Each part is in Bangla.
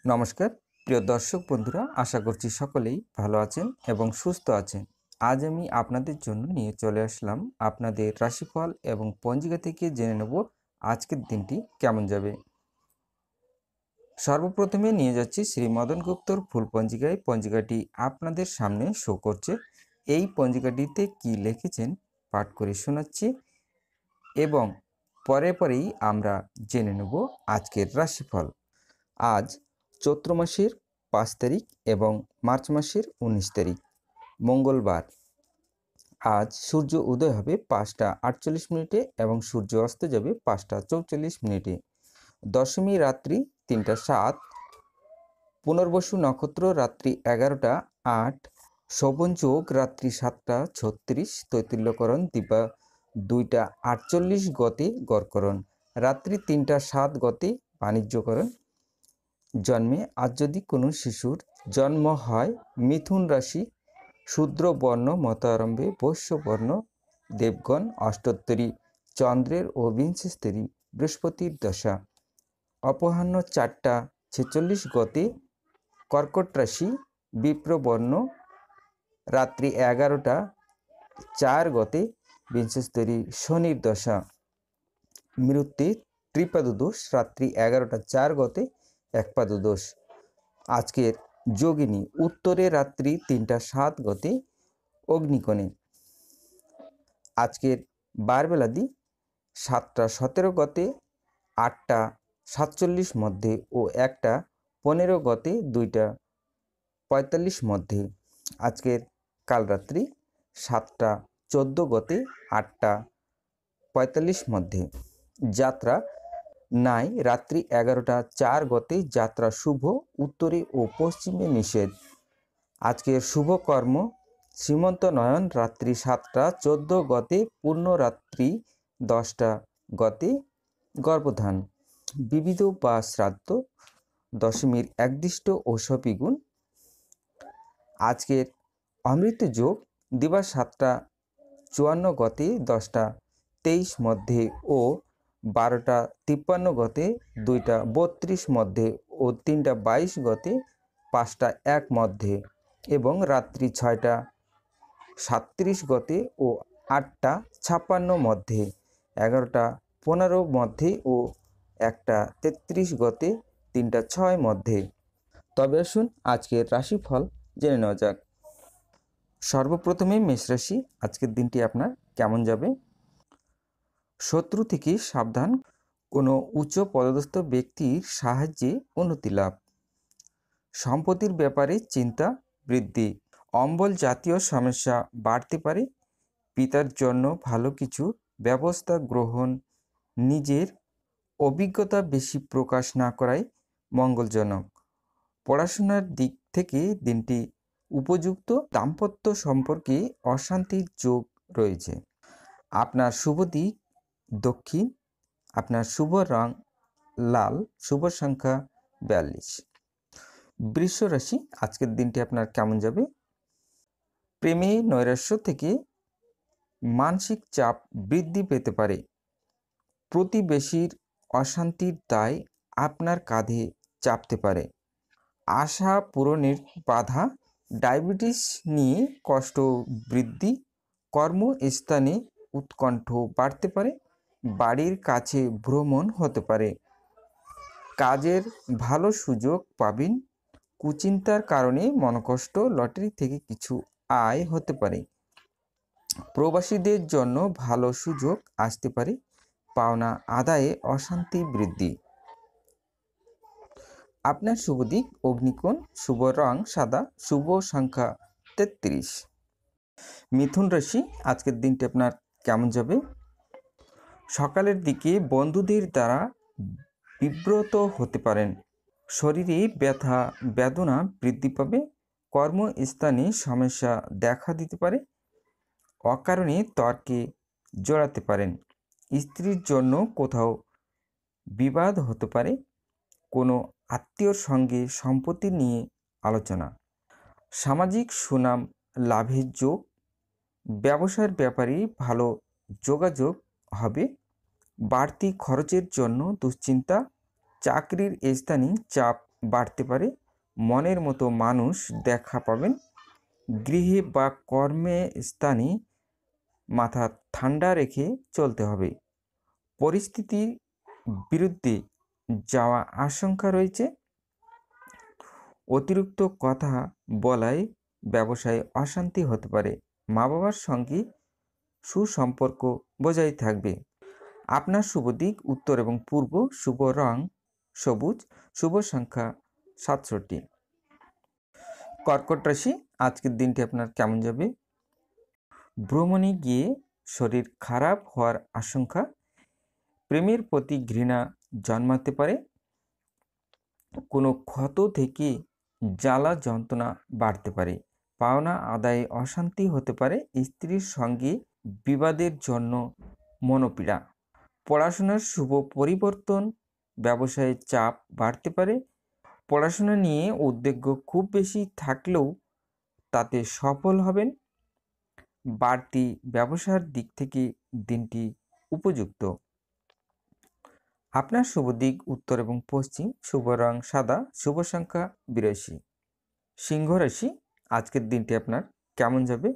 নমস্কার প্রিয় দর্শক বন্ধুরা, আশা করছি সকলেই ভালো আছেন এবং সুস্থ আছেন। আজ আমি আপনাদের জন্য নিয়ে চলে আসলাম আপনাদের রাশিফল এবং পঞ্জিকা থেকে জেনে নেব আজকের দিনটি কেমন যাবে। সর্বপ্রথমে নিয়ে যাচ্ছি শ্রী মদন গুপ্তর ফুল পঞ্জিকায়। পঞ্জিকাটি আপনাদের সামনে শো করছে। এই পঞ্জিকাটিতে কি লিখেছেন পাঠ করে শোনাচ্ছি এবং পরেই আমরা জেনে নেব আজকের রাশিফল। আজ চৈত্র মাসের 5 তারিখ এবং মার্চ মাসের 19 তারিখ মঙ্গলবার। আজ সূর্য উদয় হবে 5টা 48 মিনিটে এবং সূর্য অস্ত যাবে 5টা 44 মিনিটে। দশমী রাত্রি 3টা 7, পুনর্বসু নক্ষত্র রাত্রি 11টা 8, শোভন যোগ রাত্রি 7টা 36, তৈতুল্যকরণ দিবা 2টা 48 গতে গড়করণ, রাত্রি 3টা 7 গতে বাণিজ্যকরণ। জন্মে আজ যদি কোনো শিশুর জন্ম হয় মিথুন রাশি, শূদ্র বর্ণ মতারম্ভে বৈশ্য বর্ণ দেবগণ, অষ্টোত্তরী চন্দ্রের ও বিংশস্তরী বৃহস্পতির দশা, অপরাহ্ন 4টা 46 গতে কর্কট রাশি বিপ্রবর্ণ, রাত্রি 11টা 4 গতে বিংশস্তরী শনির দশা, মৃত্যু ত্রিপাদ দোষ রাত্রি 11টা 4 গতে একপাদ দোষ। আজকের যোগিনী উত্তরে রাত্রি 3টা 7 গতে অগ্নিকোণে। আজকের বারবেলাদি 7টা 17 গতে 8টা 47 মধ্যে ও 1টা 15 গতে 2টা 45 মধ্যে। আজকের কালরাত্রি 7টা 14 গতে 8টা 45 মধ্যে। যাত্রা নাই রাত্রি 11টা 4 গতে, যাত্রা শুভ, উত্তরে ও পশ্চিমে নিষেধ। আজকের শুভ কর্ম শ্রীমন্ত নয়ন রাত্রি 7টা 14 গতে, পূর্ণ রাত্রি 10টা গতে গর্ভধান, বিবিধ বা শ্রাদ্ধ, দশমীর একদিষ্ট ও সপিগুণ। আজকের অমৃত যোগ দিবা 7টা 54 গতে 10টা 23 মধ্যে ও 12টা 53 গতে 2টা 32 মধ্যে ও 3টা 22 গতে 5টা 1 মধ্যে এবং রাত্রি 6টা 37 গতে ও 8টা 56 মধ্যে, 11টা 15 মধ্যে ও 1টা 33 গতে 3টা 6 মধ্যে। তবে আসুন আজকের রাশিফল জেনে নেওয়া যাক। সর্বপ্রথমে মেষ রাশি, আজকের দিনটি আপনার কেমন যাবে। শত্রু থেকে সাবধান, কোনো উচ্চ পদস্থ ব্যক্তির সাহায্যে উন্নতি লাভ, সম্পত্তির ব্যাপারে চিন্তা বৃদ্ধি, অম্বল জাতীয় সমস্যা বাড়তে পারে, পিতার জন্য ভালো কিছু ব্যবস্থা গ্রহণ, নিজের অভিজ্ঞতা বেশি প্রকাশ না করাই মঙ্গলজনক। পড়াশোনার দিক থেকে দিনটি উপযুক্ত, দাম্পত্য সম্পর্কে অশান্তির যোগ রয়েছে। আপনার শুভ দিক দক্ষিণ, আপনার শুভ রং লাল, শুভ সংখ্যা 42। বৃষ রাশি, আজকের দিনটি আপনার কেমন যাবে। প্রেমে নৈরাশ্য থেকে মানসিক চাপ বৃদ্ধি পেতে পারে, প্রতিবেশীর অশান্তির দায় আপনার কাঁধে চাপতে পারে, আশা পূরণের বাধা, ডায়াবেটিস নিয়ে কষ্ট বৃদ্ধি, কর্মস্থানে উৎকণ্ঠ বাড়তে পারে, বাড়ির কাছে ভ্রমণ হতে পারে, কাজের ভালো সুযোগ পাবেন, কুচিন্তার কারণে মনকষ্ট, লটারি থেকে কিছু আয় হতে পারে, প্রবাসীদের জন্য ভালো সুযোগ আসতে পারে, পাওনা আদায়ে অশান্তি বৃদ্ধি। আপনার শুভ দিক অগ্নিকোণ, শুভ রং সাদা, শুভ সংখ্যা 33। মিথুন রাশি, আজকের দিনটি আপনার কেমন যাবে। সকালের দিকে বন্ধুদের দ্বারা বিব্রত হতে পারেন, শরীরে ব্যথা বেদনা বৃদ্ধি পাবে, কর্মস্থানে সমস্যা দেখা দিতে পারে, অকারণে তর্কে জড়াতে পারেন, স্ত্রীর জন্য কোথাও বিবাদ হতে পারে, কোনো আত্মীয়র সঙ্গে সম্পত্তি নিয়ে আলোচনা, সামাজিক সুনাম লাভের যোগ, ব্যবসার ব্যাপারে ভালো যোগাযোগ হবে, বাড়তি খরচের জন্য দুশ্চিন্তা, চাকরির স্থানে চাপ বাড়তে পারে, মনের মতো মানুষ দেখা পাবেন, গৃহে বা কর্মে স্থানে মাথা ঠান্ডা রেখে চলতে হবে। পরিস্থিতির বিরুদ্ধে যাওয়া আশঙ্কা রয়েছে। অতিরিক্ত কথা বলায় ব্যবসায় অশান্তি হতে পারে। মা বাবার সঙ্গে সুসম্পর্ক বজায় থাকবে। আপনার শুভ দিক উত্তর এবং পূর্ব, শুভ রং সবুজ, শুভ সংখ্যা 67। কর্কট রাশি, আজকের দিনটি আপনার কেমন যাবে? ভ্রমণে গিয়ে শরীর খারাপ হওয়ার আশঙ্কা, প্রেমের প্রতি ঘৃণা জন্মাতে পারে, কোনো ক্ষত থেকে জ্বালা যন্ত্রণা বাড়তে পারে, পাওনা আদায়ে অশান্তি হতে পারে, স্ত্রীর সঙ্গে বিবাদের জন্য মনোপীড়া, পড়াশোনার শুভ পরিবর্তন, ব্যবসায়ে চাপ বাড়তে পারে, পড়াশোনা নিয়ে উদ্বেগ খুব বেশি থাকলেও তাতে সফল হবেন, বাড়তি ব্যবসার দিক থেকে দিনটি উপযুক্ত। আপনার শুভ দিক উত্তর এবং পশ্চিম, শুভ রং সাদা, শুভ সংখ্যা 82। সিংহ রাশি, আজকের দিনটি আপনার কেমন যাবে?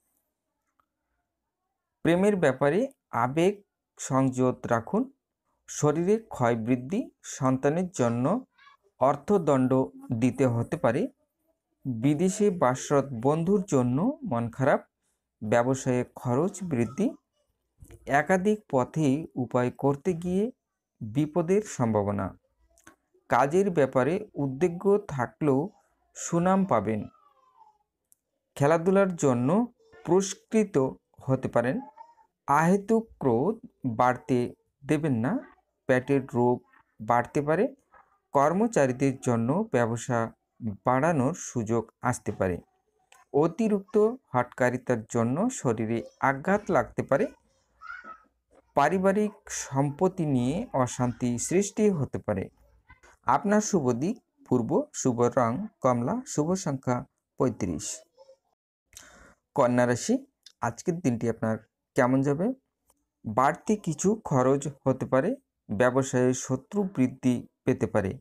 প্রেমের ব্যাপারে আবেগ সংযত রাখুন, শরীরে ক্ষয় বৃদ্ধি, সন্তানের জন্য অর্থদণ্ড দিতে হতে পারে, বিদেশে বাসরত বন্ধুর জন্য মন খারাপ, ব্যবসায়ে খরচ বৃদ্ধি, একাধিক পথে উপায় করতে গিয়ে বিপদের সম্ভাবনা, কাজের ব্যাপারে উদ্বিগ্ন থাকলেও সুনাম পাবেন, খেলাধুলার জন্য পুরস্কৃত হতে পারেন, আহেতুক ক্রোধ বাড়তে দেবেন না, পেটের রোগ বাড়তে পারে, কর্মচারীদের জন্য ব্যবসা বাড়ানোর সুযোগ আসতে পারে, অতিরিক্ত হঠকারিতার জন্য শরীরে আঘাত লাগতে পারে, পারিবারিক সম্পত্তি নিয়ে অশান্তি সৃষ্টি হতে পারে। আপনার শুভ দিক পূর্ব, শুভ রং কমলা, শুভ সংখ্যা 35। কন্যা রাশি, আজকের দিনটি আপনার কেমন যাবে? বাড়তি কিছু খরচ হতে পারে, ব্যবসায়ে শত্রু বৃদ্ধি পেতে পারে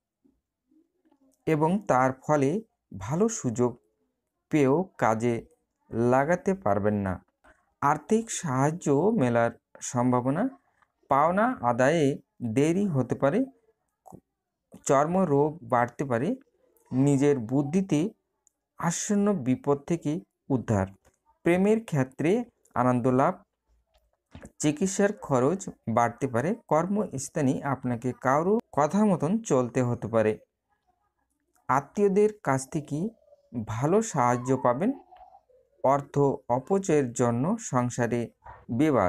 এবং তার ফলে ভালো সুযোগ পেয়েও কাজে লাগাতে পারবেন না, আর্থিক সাহায্য মেলার সম্ভাবনা, পাওনা আদায়ে দেরি হতে পারে, চর্মরোগ বাড়তে পারে, নিজের বুদ্ধিতে আসন্ন বিপদ থেকে উদ্ধার, প্রেমের ক্ষেত্রে আনন্দ লাভ, চিকিৎসার খরচ বাড়তে পারে, কর্মস্থানে আপনাকে কারো কথা মতন চলতে হতে পারে, আত্মীয়দের কাছ থেকে ভালো সাহায্য পাবেন, অর্থ অপচয়ের জন্য সংসারে বিবাদ।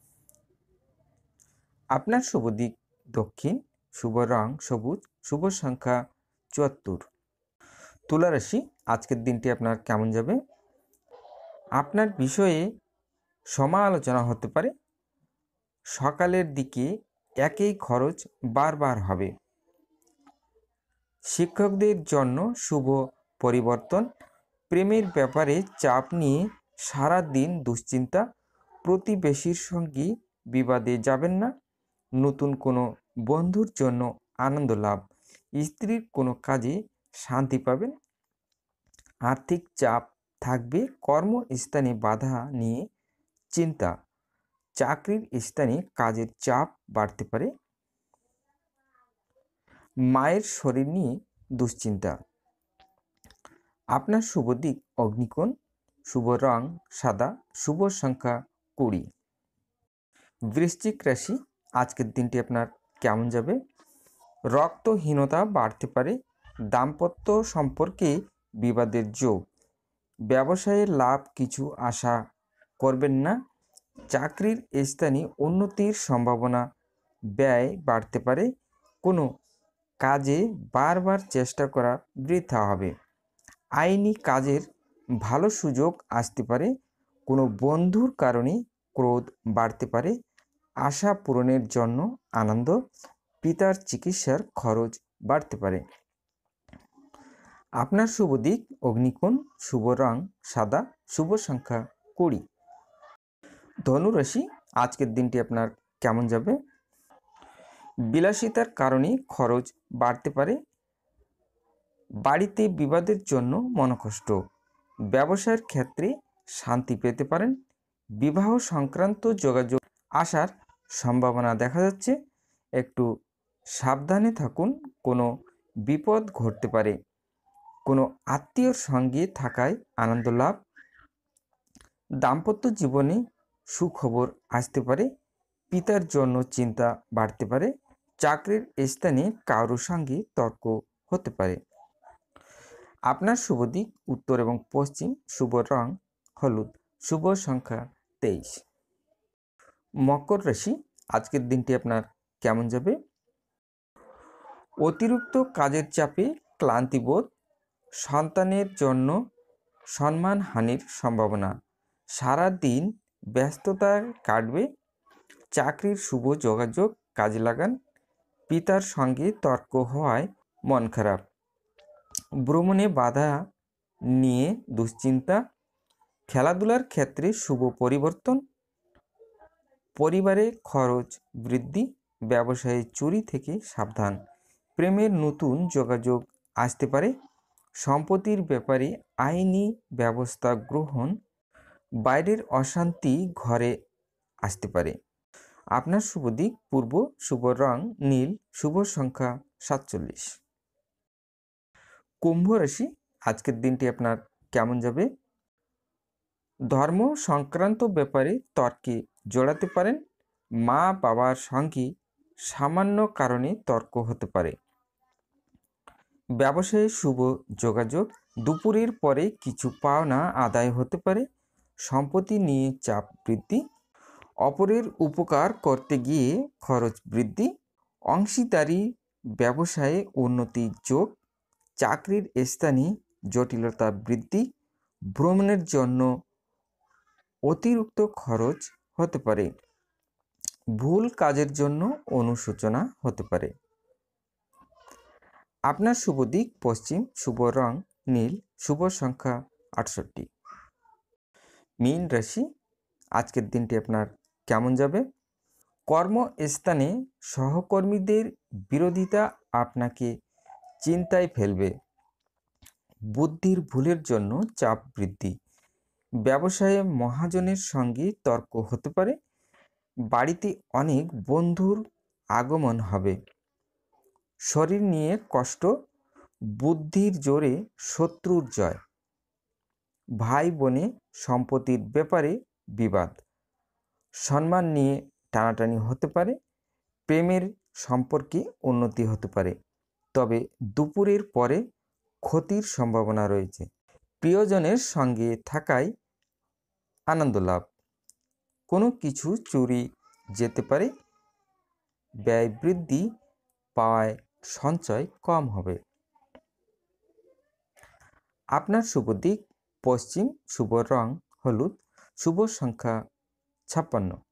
আপনার শুভ দিক দক্ষিণ, শুভ রং সবুজ, শুভ সংখ্যা 74। তুলা রাশি, আজকের দিনটি আপনার কেমন যাবে? আপনার বিষয়ে সমালোচনা হতে পারে, সকালের দিকে একই খরচ বারবার হবে, শিক্ষকদের জন্য শুভ পরিবর্তন, প্রেমের ব্যাপারে চাপ নিয়ে সারা দিন দুশ্চিন্তা, প্রতিবেশীর সঙ্গে বিবাদে যাবেন না, নতুন কোনো বন্ধুর জন্য আনন্দ লাভ, স্ত্রীর কোনো কাজে শান্তি পাবেন, আর্থিক চাপ থাকবে, কর্মস্থানে বাধা নিয়ে চিন্তা, চাকরির স্থানে কাজের চাপ বাড়তে পারে, মায়ের শরীর নিয়ে দুশ্চিন্তা। আপনার শুভ দিক অগ্নিকোণ, শুভ রং সাদা, শুভ সংখ্যা 20। বৃশ্চিক রাশি, আজকের দিনটি আপনার কেমন যাবে? রক্তহীনতা বাড়তে পারে, দাম্পত্য সম্পর্কে বিবাদের যোগ, ব্যবসায়ে লাভ কিছু আশা করবেন না, চাকরির স্থানে উন্নতির সম্ভাবনা, ব্যয় বাড়তে পারে, কোনো কাজে বারবার চেষ্টা করা বৃথা হবে, আইনি কাজের ভালো সুযোগ আসতে পারে, কোনো বন্ধুর কারণে ক্রোধ বাড়তে পারে, আশা পূরণের জন্য আনন্দ, পিতার চিকিৎসার খরচ বাড়তে পারে। আপনার শুভ দিক অগ্নিকোণ, শুভ রং সাদা, শুভ সংখ্যা 20। ধনু রাশি, আজকের দিনটি আপনার কেমন যাবে? বিলাসিতার কারণে খরচ বাড়তে পারে, বাড়িতে বিবাদের জন্য মনকষ্ট। ব্যবসায়ের ক্ষেত্রে শান্তি পেতে পারেন। বিবাহ সংক্রান্ত যোগাযোগ আসার সম্ভাবনা দেখা যাচ্ছে। একটু সাবধানে থাকুন, কোনো বিপদ ঘটতে পারে। কোনো আত্মীয়র সঙ্গে থাকায় আনন্দ লাভ। দাম্পত্য জীবনে সুখবর আসতে পারে। পিতার জন্য চিন্তা বাড়তে পারে। চাকরির স্থানে কারোর সঙ্গে তর্ক হতে পারে। আপনার শুভ দিক উত্তর এবং পশ্চিম, শুভ রং হলুদ, শুভ সংখ্যা 23। মকর রাশি, আজকের দিনটি আপনার কেমন যাবে? অতিরিক্ত কাজের চাপে ক্লান্তিবোধ, সন্তানের জন্য সম্মানহানির সম্ভাবনা। সারা দিন ব্যস্ততা কাটবে। চাকরির শুভ যোগাযোগ কাজে লাগান। পিতার সঙ্গে তর্ক হওয়ায় মন খারাপ। ভ্রমণে বাধা নিয়ে দুশ্চিন্তা। খেলাধুলার ক্ষেত্রে শুভ পরিবর্তন। পরিবারে খরচ বৃদ্ধি। ব্যবসায়ে চুরি থেকে সাবধান। প্রেমের নতুন যোগাযোগ আসতে পারে। সম্পত্তির ব্যাপারে আইনি ব্যবস্থা গ্রহণ। বাইরের অশান্তি ঘরে আসতে পারে। আপনার শুভ দিক পূর্ব, শুভ রং নীল, শুভ সংখ্যা 47। কুম্ভ রাশি, আজকের দিনটি আপনার কেমন যাবে? ধর্ম সংক্রান্ত ব্যাপারে তর্কে জড়াতে পারেন। মা বাবার সঙ্গে সামান্য কারণে তর্ক হতে পারে। ব্যবসায়ে শুভ যোগাযোগ। দুপুরের পরে কিছু পাওনা আদায় হতে পারে। সম্পত্তি নিয়ে চাপ বৃদ্ধি। অপরের উপকার করতে গিয়ে খরচ বৃদ্ধি। অংশীদারি ব্যবসায়ে উন্নতির যোগ। চাকরির স্থানে জটিলতা বৃদ্ধি। ভ্রমণের জন্য অতিরিক্ত খরচ হতে পারে। ভুল কাজের জন্য অনুশোচনা হতে পারে। আপনার শুভ দিক পশ্চিম, শুভ রং নীল, শুভ সংখ্যা 68। মীন রাশি, আজকের দিনটি আপনার কেমন যাবে? কর্মস্থানে সহকর্মীদের বিরোধিতা আপনাকে চিন্তায় ফেলবে। বুদ্ধির ভুলের জন্য চাপ বৃদ্ধি। ব্যবসায়ে মহাজনের সঙ্গে তর্ক হতে পারে। বাড়িতে অনেক বন্ধুর আগমন হবে। শরীর নিয়ে কষ্ট। বুদ্ধির জোরে শত্রুর জয়। ভাই বোনে সম্পত্তির ব্যাপারে বিবাদ। সম্মান নিয়ে টানাটানি হতে পারে। প্রেমের সম্পর্কে উন্নতি হতে পারে, তবে দুপুরের পরে ক্ষতির সম্ভাবনা রয়েছে। প্রিয়জনের সঙ্গে থাকায় আনন্দ লাভ। কোনো কিছু চুরি যেতে পারে। ব্যয় বৃদ্ধি পাওয়ায় সঞ্চয় কম হবে। আপনার শুভ দিক পশ্চিম, শুভ রং হলুদ, শুভ সংখ্যা 56।